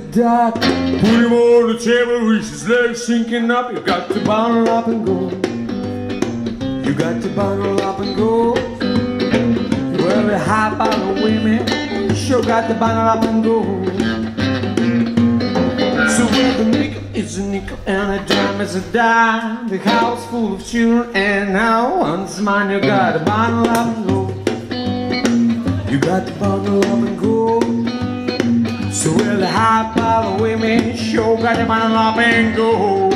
dark. Put him on the table with his legs sinking up. You got to bundle up and go. You got to bundle up and go. Well, the high power women sure got to bundle up and go. So well, the nickel is a nickel and a dime is a dime. The house full of children and now one's mine. You got to bundle up and go. You got to bundle up and go. So well, the high power women sure got to bundle up and go.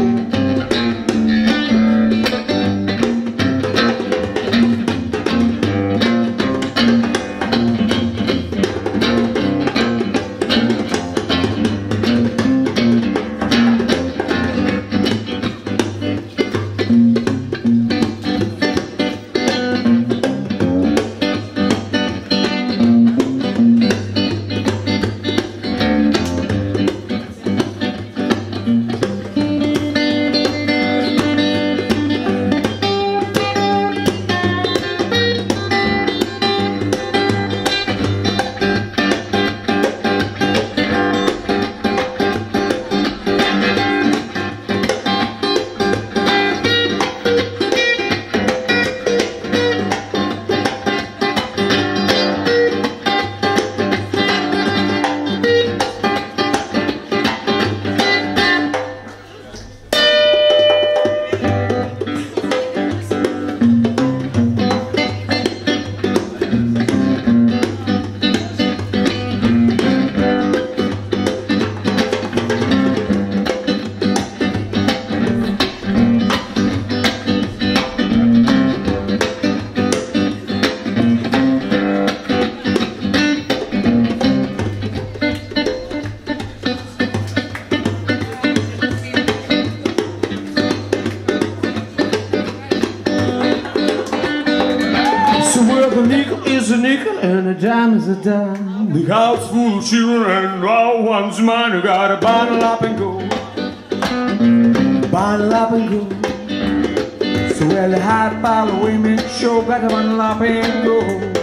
The nickel is a nickel and a dime is a dime. The house full of children and all one's mine. You gotta bundle up and go. Bundle up and go. So well, the high power women sure gotta bundle up and go.